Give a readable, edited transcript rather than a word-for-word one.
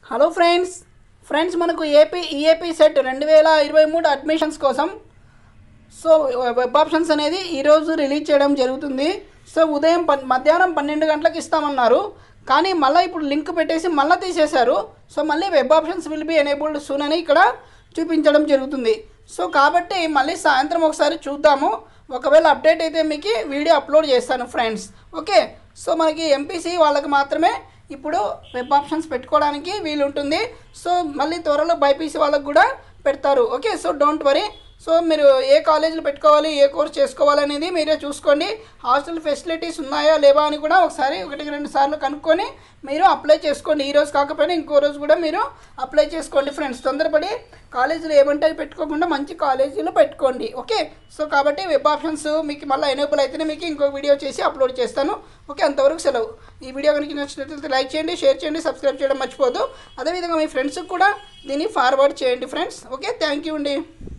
Hello friends మనకు EAP CET 2023 admissions కోసం web options అనేది ఈరోజు రిలీజ్ చేయడం జరుగుతుంది. ఉదయం మధ్యాహ్నం 12 గంటలకు ఇస్తామన్నారు, కానీ మళ్ళీ ఇప్పుడు లింక్ పెట్టేసి మళ్ళీ తీసేశారు. మళ్ళీ web options will be enabled soon అని ఇక్కడ చూపించడం జరుగుతుంది. కాబట్టి మళ్ళీ సాయంత్రం ఒకసారి చూద్దాము. ఒకవేళ అప్డేట్ అయితే మీకు వీడియో అప్లోడ్ చేస్తాను ఫ్రెండ్స్. ఓకే, మనకి ఎంపీసీ వాళ్ళకి మాత్రమే ఇప్పుడు వెబ్ ఆప్షన్స్ పెట్టుకోవడానికి వీలు ఉంటుంది. మళ్ళీ త్వరలో బైపీసీ వాళ్ళకి కూడా పెడతారు. Okay, don't worry. మీరు ఏ కాలేజీలో పెట్టుకోవాలి, ఏ కోర్స్ చేసుకోవాలి అనేది మీరే చూసుకోండి. హాస్టల్ ఫెసిలిటీస్ ఉన్నాయా లేవా అని కూడా ఒకసారి 1-2 సార్లు కనుక్కొని మీరు అప్లై చేసుకోండి. ఈ రోజు కాకపోయినా ఇంకో రోజు కూడా మీరు అప్లై చేసుకోండి ఫ్రెండ్స్. తొందరపడి కాలేజీలు ఏమంటే పెట్టుకోకుండా మంచి కాలేజీలు పెట్టుకోండి. ఓకే, కాబట్టి వెబ్ ఆప్షన్స్ మీకు మళ్ళీ ఎనేబుల్ అయితేనే మీకు ఇంకో వీడియో చేసి అప్లోడ్ చేస్తాను. ఓకే, అంతవరకు సెలవు. ఈ వీడియో కనుక నచ్చినట్లయితే లైక్ చేయండి, షేర్ చేయండి, సబ్స్క్రైబ్ చేయడం మర్చిపోద్దు. అదేవిధంగా మీ ఫ్రెండ్స్కి కూడా దీన్ని ఫార్వర్డ్ చేయండి ఫ్రెండ్స్. ఓకే, థ్యాంక్ యూ అండి.